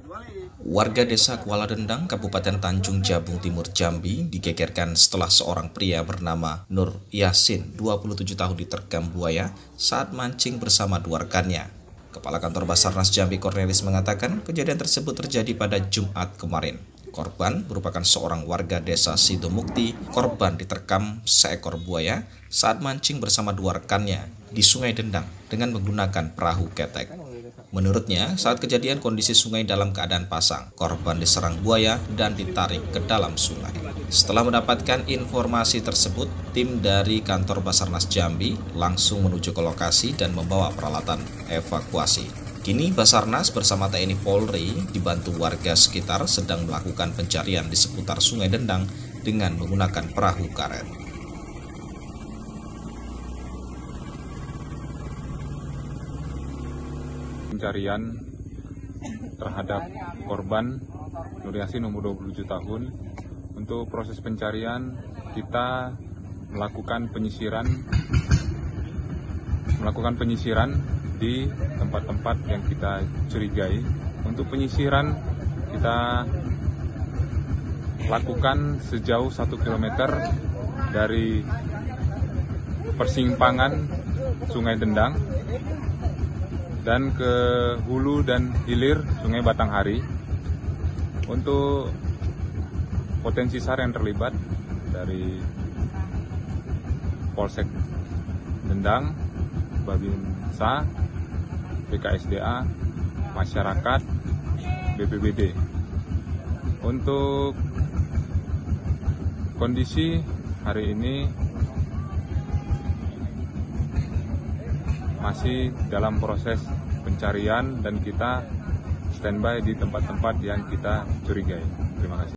Warga desa Kuala Dendang, Kabupaten Tanjung Jabung Timur, Jambi digegerkan setelah seorang pria bernama Nur Yasin, 27 tahun diterkam buaya saat mancing bersama dua rekannya. Kepala Kantor Basarnas Jambi Cornelis mengatakan kejadian tersebut terjadi pada Jumat kemarin. Korban merupakan seorang warga desa Sidomukti. Korban diterkam seekor buaya saat mancing bersama dua rekannya di Sungai Dendang dengan menggunakan perahu ketek. Menurutnya, saat kejadian kondisi sungai dalam keadaan pasang, korban diserang buaya dan ditarik ke dalam sungai. Setelah mendapatkan informasi tersebut, tim dari kantor Basarnas Jambi langsung menuju ke lokasi dan membawa peralatan evakuasi. Kini Basarnas bersama TNI Polri dibantu warga sekitar sedang melakukan pencarian di seputar Sungai Dendang dengan menggunakan perahu karet. Pencarian terhadap korban Nur Yasin umur 27 tahun. Untuk proses pencarian kita melakukan penyisiran di tempat-tempat yang kita curigai. Untuk penyisiran kita lakukan sejauh 1 km dari persimpangan Sungai Dendang dan ke hulu dan hilir Sungai Batanghari. Untuk potensi SAR yang terlibat dari Polsek Dendang, Babinsa, BKSDA, masyarakat, BPBD. Untuk kondisi hari ini masih dalam proses pencarian dan kita standby di tempat-tempat yang kita curigai. Terima kasih.